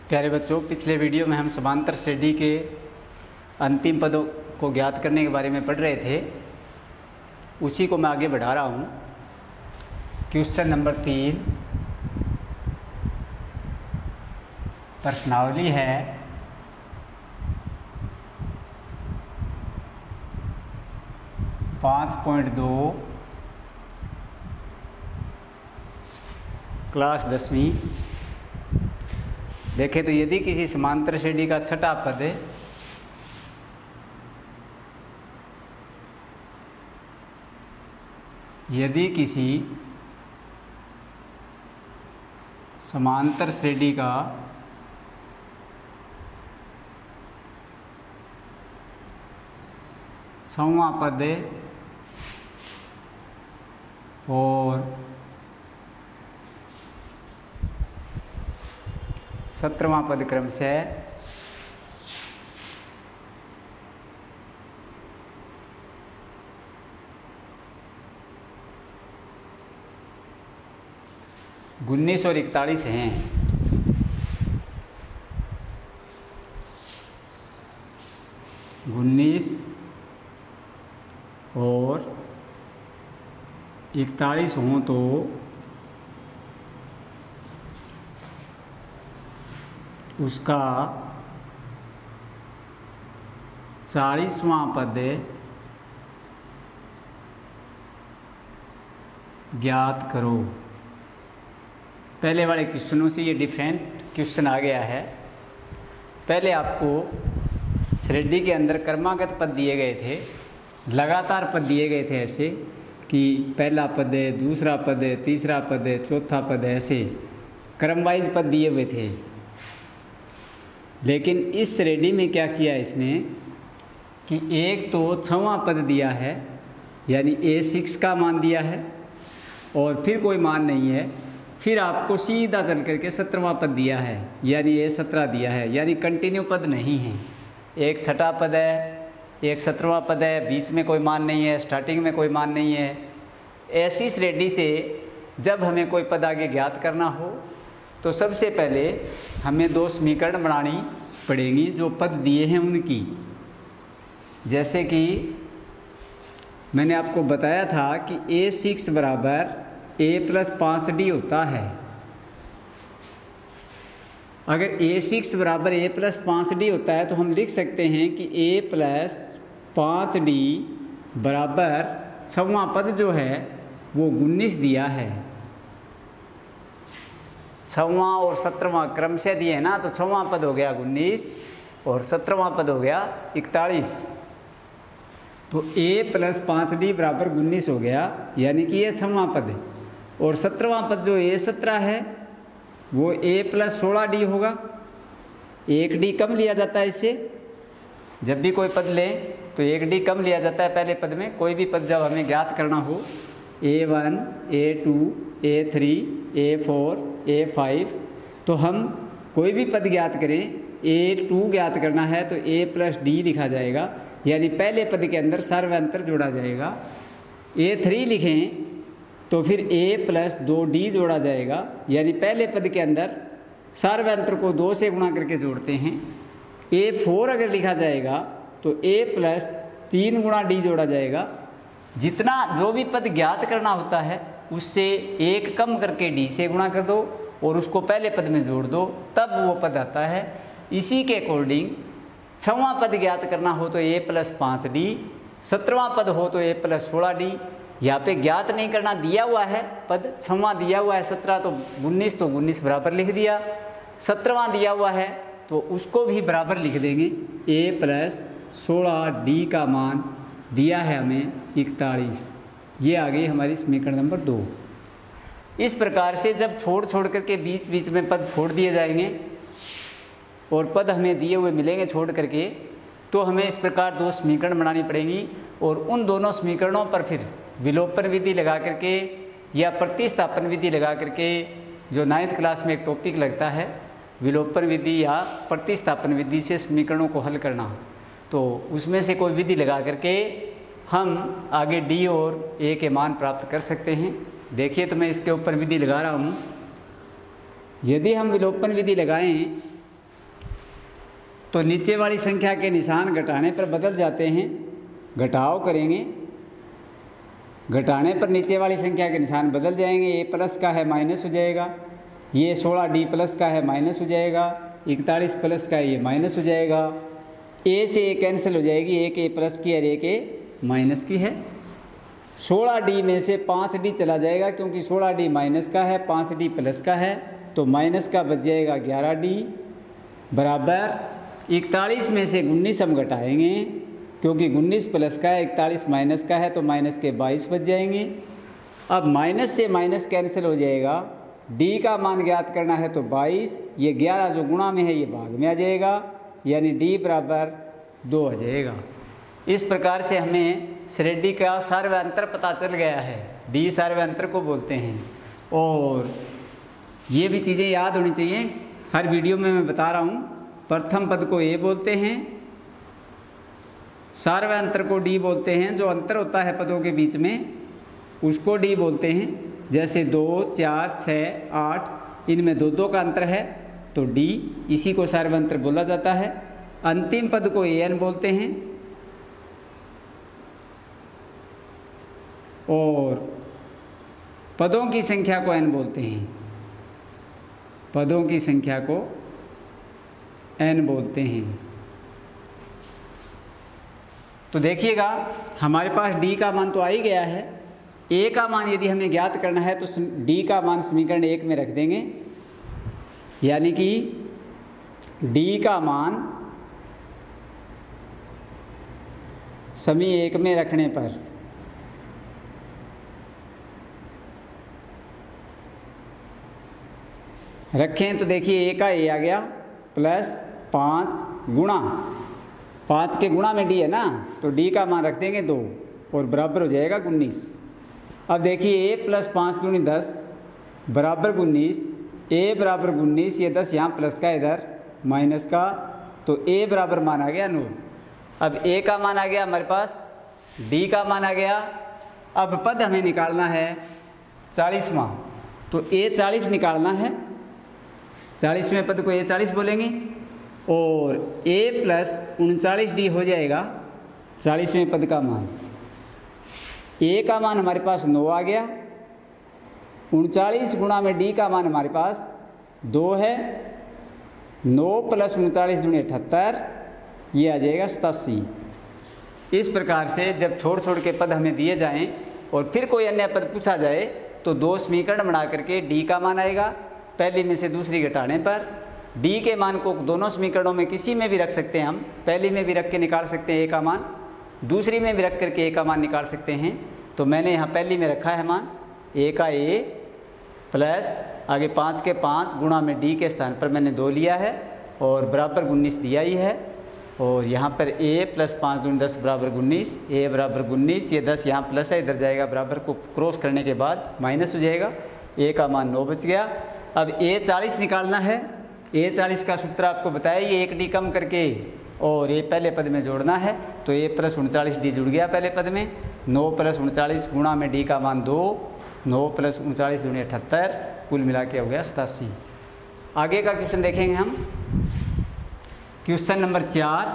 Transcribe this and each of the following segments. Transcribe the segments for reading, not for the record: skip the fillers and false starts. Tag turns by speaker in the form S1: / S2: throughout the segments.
S1: प्यारे बच्चों, पिछले वीडियो में हम समांतर श्रेणी के अंतिम पदों को ज्ञात करने के बारे में पढ़ रहे थे। उसी को मैं आगे बढ़ा रहा हूँ। क्वेश्चन नंबर 3 प्रश्नावली है। पाँच 5.2 क्लास 10वीं। देखें तो यदि किसी समांतर श्रेणी का छठा पद है यदि किसी समांतर श्रेणी का छठवां पद है और 17वां पद क्रम से उन्नीस और 41 हैं। उन्नीस और 41 हों तो उसका 40वां पद ज्ञात करो। पहले वाले क्वेश्चनों से ये डिफरेंट क्वेश्चन आ गया है। पहले आपको श्रेणी के अंदर क्रमागत पद दिए गए थे, लगातार पद दिए गए थे, ऐसे कि पहला पद है, दूसरा पद है, तीसरा पद है, चौथा पद है, ऐसे क्रम वाइज पद दिए हुए थे। लेकिन इस श्रेणी में क्या किया इसने कि एक तो 6वां पद दिया है, यानी A6 का मान दिया है, और फिर कोई मान नहीं है। फिर आपको सीधा चल करके 17वां पद दिया है, यानी A17 दिया है, यानी कंटिन्यू पद नहीं है। एक छठा पद है, एक 17वां पद है, बीच में कोई मान नहीं है, स्टार्टिंग में कोई मान नहीं है। ऐसी श्रेणी से जब हमें कोई पद आगे ज्ञात करना हो तो सबसे पहले हमें दो समीकरण बनानी पड़ेंगी जो पद दिए हैं उनकी। जैसे कि मैंने आपको बताया था कि A6 बराबर A+5D होता है। अगर A6 बराबर A+5D होता है तो हम लिख सकते हैं कि A+5D बराबर 6वां पद जो है वो 19 दिया है। 6वां और 17वां क्रम से दिए हैं ना, तो 6वां पद हो गया 19 और 17वां पद हो गया 41। तो A+5D बराबर 19 हो गया, यानी कि ये 6वां पद है। और 17वां पद जो A17 है वो A+16D होगा। 1D कम लिया जाता है इससे। जब भी कोई पद लें तो 1D कम लिया जाता है पहले पद में। कोई भी पद जब हमें ज्ञात करना हो, A1, A2, A3, A4, A5, तो हम कोई भी पद ज्ञात करें, A2 ज्ञात करना है तो A+D लिखा जाएगा, यानी पहले पद के अंदर सर्वांतर जोड़ा जाएगा। A3 लिखें तो फिर A+2D जोड़ा जाएगा, यानी पहले पद के अंदर सर्वांतर को 2 से गुणा करके जोड़ते हैं। A4 अगर लिखा जाएगा तो A+3 गुणा D जोड़ा जाएगा। जितना जो भी पद ज्ञात करना होता है उससे 1 कम करके D से गुणा कर दो और उसको पहले पद में जोड़ दो, तब वो पद आता है। इसी के अकॉर्डिंग 6वां पद ज्ञात करना हो तो A+5D, 17वां पद हो तो A+16D। यहाँ पे ज्ञात नहीं करना, दिया हुआ है पद 6वां दिया हुआ है 17, तो 19 तो 19 बराबर लिख दिया। 17वां दिया हुआ है तो उसको भी बराबर लिख देंगे। A+16D का मान दिया है हमें 41। ये आ गई हमारी समीकरण नंबर 2। इस प्रकार से जब छोड़ करके बीच बीच में पद छोड़ दिए जाएंगे और पद हमें दिए हुए मिलेंगे छोड़ करके, तो हमें इस प्रकार दो समीकरण बनानी पड़ेंगी। और उन दोनों समीकरणों पर फिर विलोपन विधि लगा करके या प्रतिस्थापन विधि लगा करके, जो 9th क्लास में एक टॉपिक लगता है विलोपन विधि या प्रतिस्थापन विधि से समीकरणों को हल करना, तो उसमें से कोई विधि लगा करके हम आगे D और A के मान प्राप्त कर सकते हैं। देखिए तो मैं इसके ऊपर विधि लगा रहा हूँ। यदि हम विलोपन विधि लगाएं तो नीचे वाली संख्या के निशान घटाने पर बदल जाते हैं। घटाव करेंगे, घटाने पर नीचे वाली संख्या के निशान बदल जाएंगे। ए प्लस का है माइनस हो जाएगा, ये 16 डी प्लस का है माइनस हो जाएगा, 41 प्लस का है ये माइनस हो जाएगा। ए से ए कैंसिल हो जाएगी, एक ए प्लस की और एक ए माइनस की है। 16 डी में से 5 डी चला जाएगा क्योंकि 16 डी माइनस का है, 5 डी प्लस का है, तो माइनस का बच जाएगा 11 डी बराबर 41 में से 19 हम घटाएंगे क्योंकि 19 प्लस का है, 41 माइनस का है, तो माइनस के 22 बच जाएंगे। अब माइनस से माइनस कैंसिल हो जाएगा, डी का मान ज्ञात करना है तो 22, ये 11 जो गुणा में है ये भाग में आ जाएगा, यानी डी बराबर 2 आ जाएगा। इस प्रकार से हमें श्रेणी का सार्वयंत्र पता चल गया है, डी सार्वयंत्र को बोलते हैं। और ये भी चीज़ें याद होनी चाहिए, हर वीडियो में मैं बता रहा हूँ। प्रथम पद को ए बोलते हैं, सार्वयंत्र को डी बोलते हैं, जो अंतर होता है पदों के बीच में उसको डी बोलते हैं। जैसे 2, 4, 6, 8 इनमें 2-2 का अंतर है तो डी, इसी को सार्वयंत्र बोला जाता है। अंतिम पद को एन बोलते हैं और पदों की संख्या को एन बोलते हैं, पदों की संख्या को एन बोलते हैं। तो देखिएगा हमारे पास डी का मान तो आ ही गया है। ए का मान यदि हमें ज्ञात करना है तो डी का मान समीकरण 1 में रख देंगे, यानी कि डी का मान समी 1 में रखने पर रखें तो देखिए ए का ए आ गया प्लस 5 गुणा 5 के गुणा में डी है ना, तो डी का मान रख देंगे 2 और बराबर हो जाएगा 19। अब देखिए ए प्लस 5 दूनी 10 बराबर 19, ए बराबर 19, ये 10 यहाँ प्लस का इधर माइनस का, तो ए बराबर मान आ गया 9। अब ए का मान आ गया हमारे पास, डी का मान आ गया। अब पद हमें निकालना है 40वां, तो ए 40 निकालना है, 40वें पद को ए 40 बोलेंगे और ए प्लस 39 डी हो जाएगा 40वें पद का मान। ए का मान हमारे पास 9 आ गया, 39 गुणा में डी का मान हमारे पास 2 है, 9 प्लस 39 दूनी 78, ये आ जाएगा 87। इस प्रकार से जब छोड़ छोड़ के पद हमें दिए जाएं और फिर कोई अन्य पद पूछा जाए तो 2 समीकरण बना करके डी का मान आएगा, पहली में से दूसरी घटाने पर डी के मान को दोनों समीकरणों में किसी में भी रख सकते हैं हम, पहली में भी रख के निकाल सकते हैं ए का मान, दूसरी में भी रख करके ए का मान निकाल सकते हैं। तो मैंने यहाँ पहली में रखा है मान ए का ए प्लस आगे 5 के 5 गुणा में डी के स्थान पर मैंने 2 लिया है और बराबर 19 दिया ही है, और यहाँ पर ए प्लस 5 दूनी 10 बराबर 19, ए बराबर 19, ये 10 यहाँ प्लस है इधर जाएगा, बराबर को क्रॉस करने के बाद माइनस हो जाएगा, ए का मान 9 बच गया। अब ए 40 निकालना है, ए 40 का सूत्र आपको बताया, ये 1 डी कम करके और ये पहले पद में जोड़ना है, तो ए प्लस 39 डी जुड़ गया पहले पद में, 9 प्लस 39 गुणा में डी का मान 2, 9 प्लस 39 दूनी 78, कुल मिला के हो गया 87। आगे का क्वेश्चन देखेंगे हम, क्वेश्चन नंबर 4।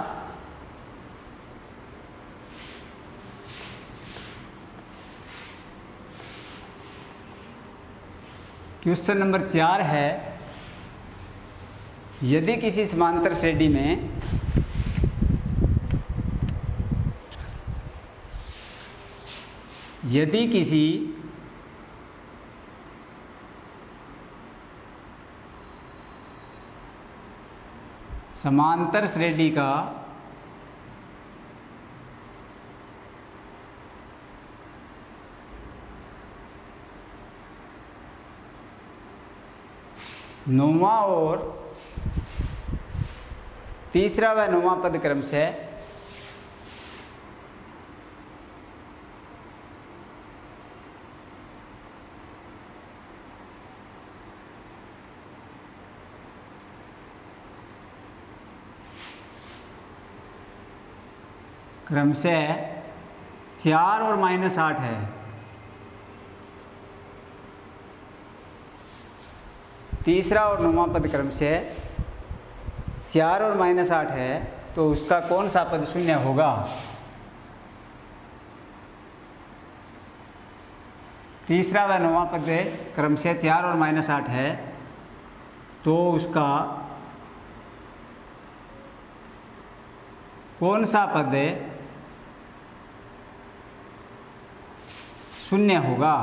S1: क्वेश्चन नंबर 4 है, यदि किसी समांतर श्रेणी में समांतर श्रेणी का नौवां और तीसरा व नौवां पद क्रमशः क्रमशः 4 और -8 है। तीसरा और नौवां पद क्रमशः 4 और -8 है तो उसका कौन सा पद शून्य होगा? तीसरा व नौवां पद क्रमशः 4 और -8 है तो उसका कौन सा पद शून्य होगा?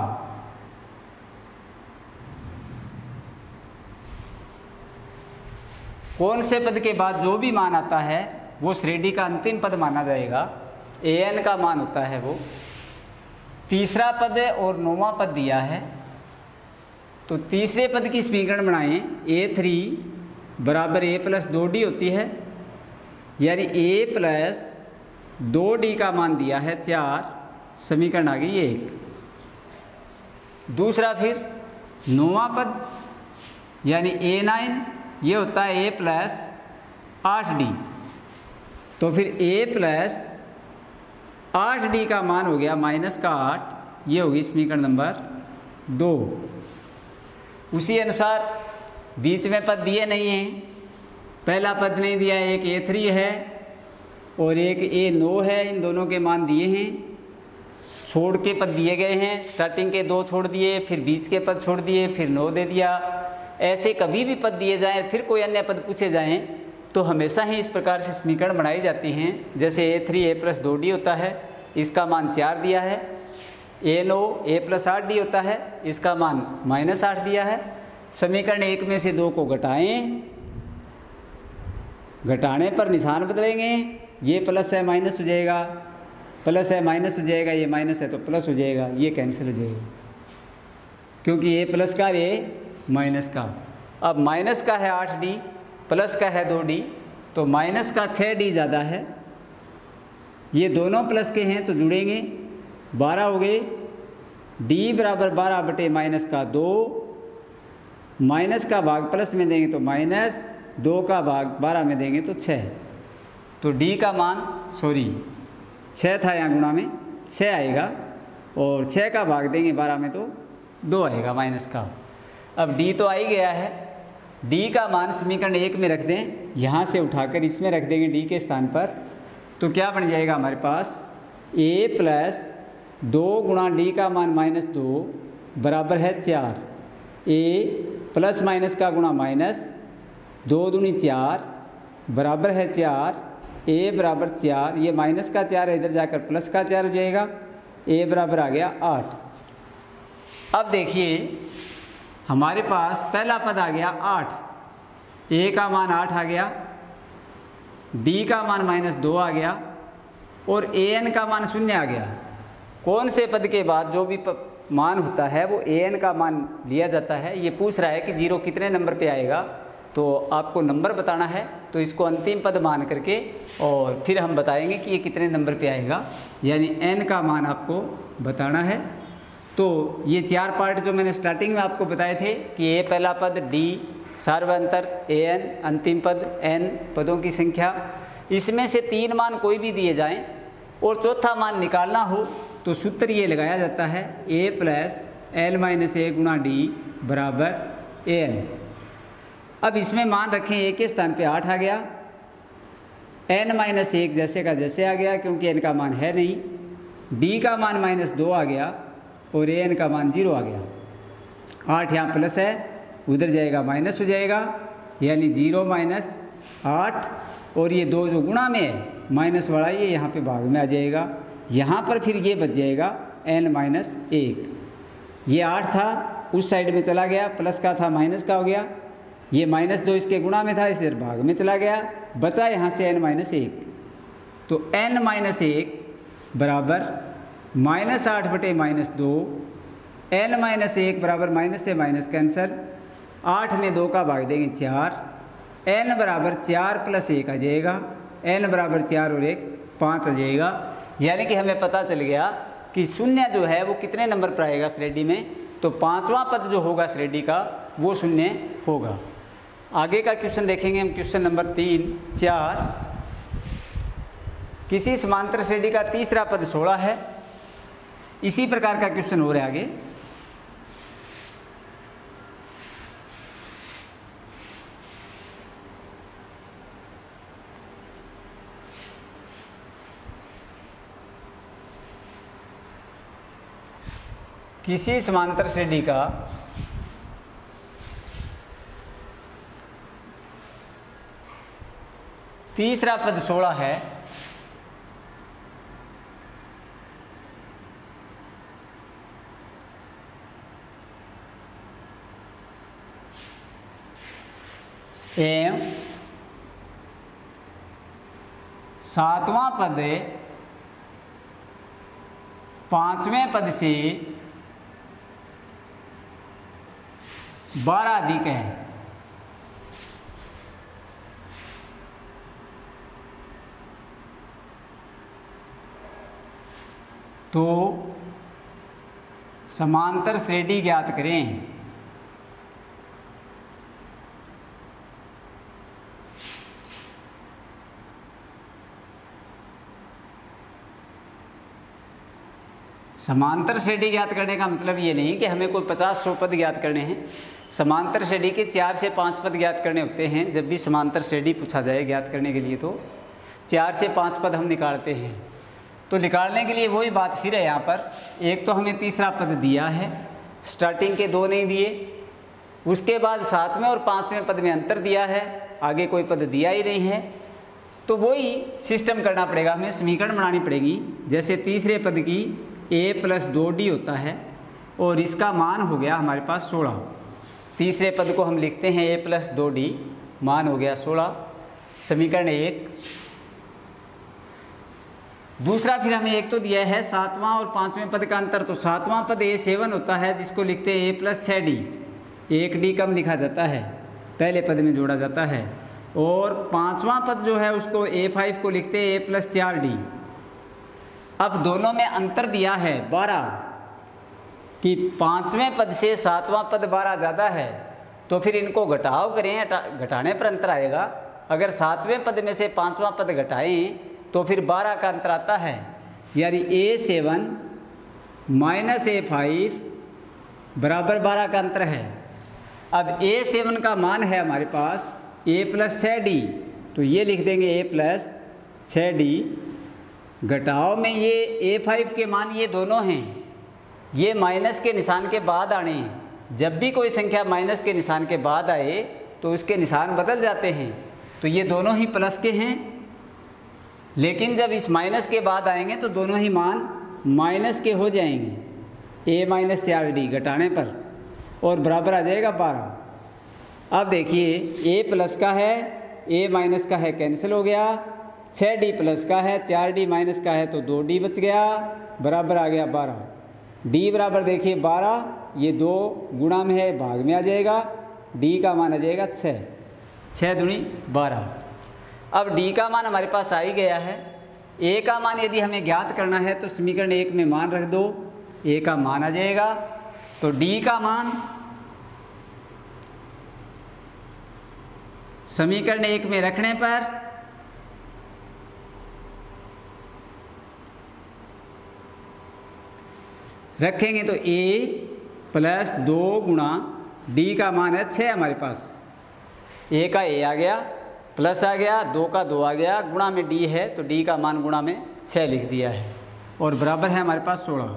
S1: कौन से पद के बाद जो भी मान आता है वो श्रेणी का अंतिम पद माना जाएगा, an का मान होता है वो। तीसरा पद और नौवां पद दिया है तो तीसरे पद की समीकरण बनाएं, a3 बराबर a प्लस 2d होती है, यानी a प्लस 2d का मान दिया है 4, समीकरण आ गई 1। दूसरा फिर नौवां पद यानी a9 ये होता है a प्लस 8d, तो फिर a प्लस 8d का मान हो गया -8, ये होगी समीकरण नंबर 2। उसी अनुसार बीच में पद दिए नहीं हैं, पहला पद नहीं दिया, एक a3 है और एक a9 है, इन दोनों के मान दिए हैं, छोड़ के पद दिए गए हैं, स्टार्टिंग के 2 छोड़ दिए, फिर बीच के पद छोड़ दिए, फिर 9 दे दिया। ऐसे कभी भी पद दिए जाएं फिर कोई अन्य पद पूछे जाएं तो हमेशा ही इस प्रकार से समीकरण बनाई जाती हैं। जैसे a3 a प्लस 2d होता है, इसका मान 4 दिया है, a9 a प्लस 8d होता है, इसका मान -8 दिया है। समीकरण 1 में से 2 को घटाएं, घटाने पर निशान बदलेंगे, ये प्लस है माइनस हो जाएगा, प्लस है माइनस हो जाएगा, ये माइनस है तो प्लस हो जाएगा, ये कैंसिल हो जाएगा क्योंकि ये प्लस का ये माइनस का। अब माइनस का है 8d, प्लस का है 2d, तो माइनस का 6d ज़्यादा है, ये दोनों प्लस के हैं तो जुड़ेंगे, 12 हो गए, d बराबर 12 बटे माइनस का 2, माइनस का भाग प्लस में देंगे तो माइनस, 2 का भाग 12 में देंगे तो 6, तो d का मान 6 था यहाँ गुणा में 6 आएगा, और 6 का भाग देंगे 12 में तो 2 आएगा माइनस का। अब d तो आ ही गया है, d का मान समीकरण 1 में रख दें, यहाँ से उठाकर इसमें रख देंगे d के स्थान पर, तो क्या बन जाएगा हमारे पास a प्लस 2 गुणा d का मान -2 बराबर है 4, a प्लस माइनस का गुणा माइनस, 2 दूनी 4 बराबर है 4, a बराबर 4, ये माइनस का 4 है इधर जाकर प्लस का 4 हो जाएगा, a बराबर आ गया 8। अब देखिए हमारे पास पहला पद आ गया 8, a का मान 8 आ गया, d का मान -2 आ गया और an का मान 0 आ गया। कौन से पद के बाद जो भी मान होता है वो an का मान लिया जाता है। ये पूछ रहा है कि 0 कितने नंबर पे आएगा, तो आपको नंबर बताना है, तो इसको अंतिम पद मान करके और फिर हम बताएंगे कि ये कितने नंबर पे आएगा, यानी n का मान आपको बताना है। तो ये 4 पार्ट जो मैंने स्टार्टिंग में आपको बताए थे कि a पहला पद, d सार्वंतर, an अंतिम पद, n पदों की संख्या, इसमें से 3 मान कोई भी दिए जाएं और चौथा मान निकालना हो तो सूत्र ये लगाया जाता है a प्लस l-a गुणा d बराबर an। अब इसमें मान रखें a के स्थान पे 8 आ गया, n-1 जैसे का जैसे आ गया क्योंकि n का मान है नहीं, d का मान -2 आ गया और an का मान 0 आ गया। 8 यहाँ प्लस है, उधर जाएगा माइनस हो जाएगा, यानी 0 - 8, और ये 2 जो गुणा में है माइनस वाला ये यहाँ पे भाग में आ जाएगा, यहाँ पर फिर ये बच जाएगा n-1। ये 8 था उस साइड में चला गया, प्लस का था माइनस का हो गया, ये -2 इसके गुणा में था इधर भाग में चला गया, बचा यहाँ से n-1, तो n-1 बराबर -8 बटे -2, n-1 बराबर माइनस से माइनस कैंसल, 8 में 2 का भाग देंगे 4, n बराबर 4 + 1 आ जाएगा, n बराबर 4 और 1 5 आ जाएगा। यानी कि हमें पता चल गया कि शून्य जो है वो कितने नंबर पर आएगा श्रेणी में, तो 5वां पद जो होगा श्रेणी का वो शून्य होगा। आगे का क्वेश्चन देखेंगे हम, क्वेश्चन नंबर 3, 4। किसी समांतर श्रेणी का तीसरा पद 16 है। इसी प्रकार का क्वेश्चन हो रहा है आगे। किसी समांतर श्रेणी का तीसरा पद 16 है एवं सातवां पद पांचवें पद से 12 अधिक है, तो समांतर श्रेणी ज्ञात करें। समांतर श्रेणी ज्ञात करने का मतलब ये नहीं कि हमें कोई 50-100 पद ज्ञात करने हैं। समांतर श्रेणी के 4 से 5 पद ज्ञात करने होते हैं। जब भी समांतर श्रेणी पूछा जाए ज्ञात करने के लिए तो 4 से 5 पद हम निकालते हैं। तो निकालने के लिए वही बात फिर है यहाँ पर, एक तो हमें तीसरा पद दिया है, स्टार्टिंग के 2 नहीं दिए, उसके बाद 7वें और 5वें पद में अंतर दिया है, आगे कोई पद दिया ही नहीं है। तो वही सिस्टम करना पड़ेगा, हमें समीकरण बनानी पड़ेगी। जैसे तीसरे पद की a + 2d होता है और इसका मान हो गया हमारे पास 16। तीसरे पद को हम लिखते हैं a + 2d, मान हो गया 16, समीकरण 1। दूसरा फिर हमें एक तो दिया है 7वां और 5वें पद का अंतर, तो 7वां पद a7 होता है जिसको लिखते हैं a + 6d, 1d कम लिखा जाता है, पहले पद में जोड़ा जाता है। और 5वां पद जो है उसको a5 को लिखते हैं a + 4d। अब दोनों में अंतर दिया है 12 कि 5वें पद से 7वां पद 12 ज़्यादा है, तो फिर इनको घटाव करें, घटाने पर अंतर आएगा। अगर 7वें पद में से 5वां पद घटाएं तो फिर 12 का अंतर आता है, यानी a7 - a5 बराबर 12 का अंतर है। अब a7 का मान है हमारे पास a + 6d, तो ये लिख देंगे a + 6d। घटाव में ये a5 के मान ये दोनों हैं, ये माइनस के निशान के बाद आने हैं। जब भी कोई संख्या माइनस के निशान के बाद आए तो उसके निशान बदल जाते हैं, तो ये दोनों ही प्लस के हैं। लेकिन जब इस माइनस के बाद आएंगे तो दोनों ही मान माइनस के हो जाएंगे, a - 4d घटाने पर, और बराबर आ जाएगा 12। अब देखिए a प्लस का है, a माइनस का है, कैंसिल हो गया, 6d प्लस का है, 4d माइनस का है, तो 2d बच गया, बराबर आ गया 12। d बराबर देखिए 12, ये 2 गुणा में है, भाग में आ जाएगा, d का मान आ जाएगा 6, 6 दूनी 12। अब d का मान हमारे पास आ ही गया है। a का मान यदि हमें ज्ञात करना है तो समीकरण 1 में मान रख दो, a का मान आ जाएगा। तो d का मान समीकरण 1 में रखने पर रखेंगे तो a + 2 गुणा d का मान है 6 हमारे पास, a का a आ गया, प्लस आ गया, 2 का 2 आ गया, गुणा में d है तो d का मान गुणा में 6 लिख दिया है, और बराबर है हमारे पास 16।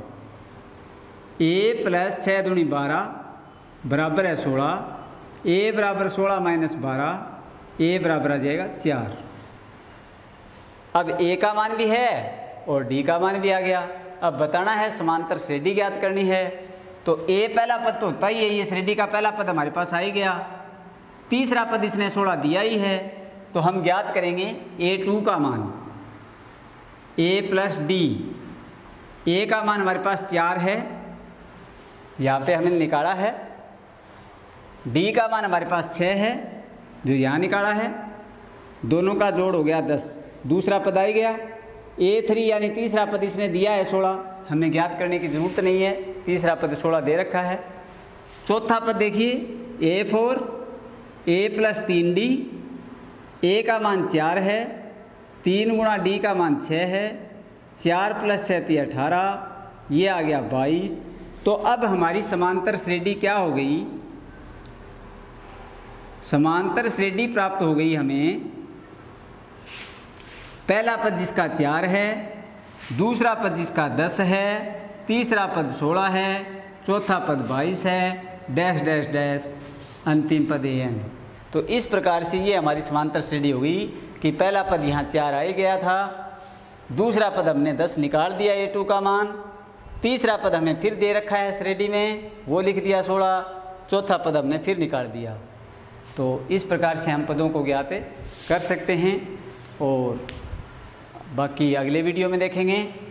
S1: a + 6 दूनी 12 बराबर है 16, a बराबर 16 - 12, a बराबर आ जाएगा 4। अब a का मान भी है और d का मान भी आ गया। अब बताना है समांतर श्रेणी ज्ञात करनी है, तो a पहला पद तो होता ही है, ये श्रेणी का पहला पद हमारे पास आ ही गया। तीसरा पद इसने 16 दिया ही है, तो हम ज्ञात करेंगे a2 का मान, a + d। a का मान हमारे पास 4 है, यहाँ पे हमने निकाला है। d का मान हमारे पास 6 है, जो यहाँ निकाला है, दोनों का जोड़ हो गया 10, दूसरा पद आ गया। a3 यानी तीसरा पद इसने दिया है 16, हमें ज्ञात करने की ज़रूरत नहीं है, तीसरा पद 16 दे रखा है। चौथा पद देखिए a4, a + 3d, a का मान 4 है, 3 गुणा d का मान 6 है, 4 + 6 = 18, ये आ गया 22। तो अब हमारी समांतर श्रेणी क्या हो गई, समांतर श्रेणी प्राप्त हो गई हमें। पहला पद जिसका 4 है, दूसरा पद जिसका 10 है, तीसरा पद 16 है, चौथा पद 22 है, डैश डैश डैश, अंतिम पद an। तो इस प्रकार से ये हमारी समांतर श्रेणी होगी कि पहला पद यहाँ 4 आ गया था, दूसरा पद हमने 10 निकाल दिया a2 का मान, तीसरा पद हमें फिर दे रखा है श्रेणी में, वो लिख दिया 16, चौथा पद हमने फिर निकाल दिया। तो इस प्रकार से हम पदों को ज्ञात कर सकते हैं और बाकी अगले वीडियो में देखेंगे।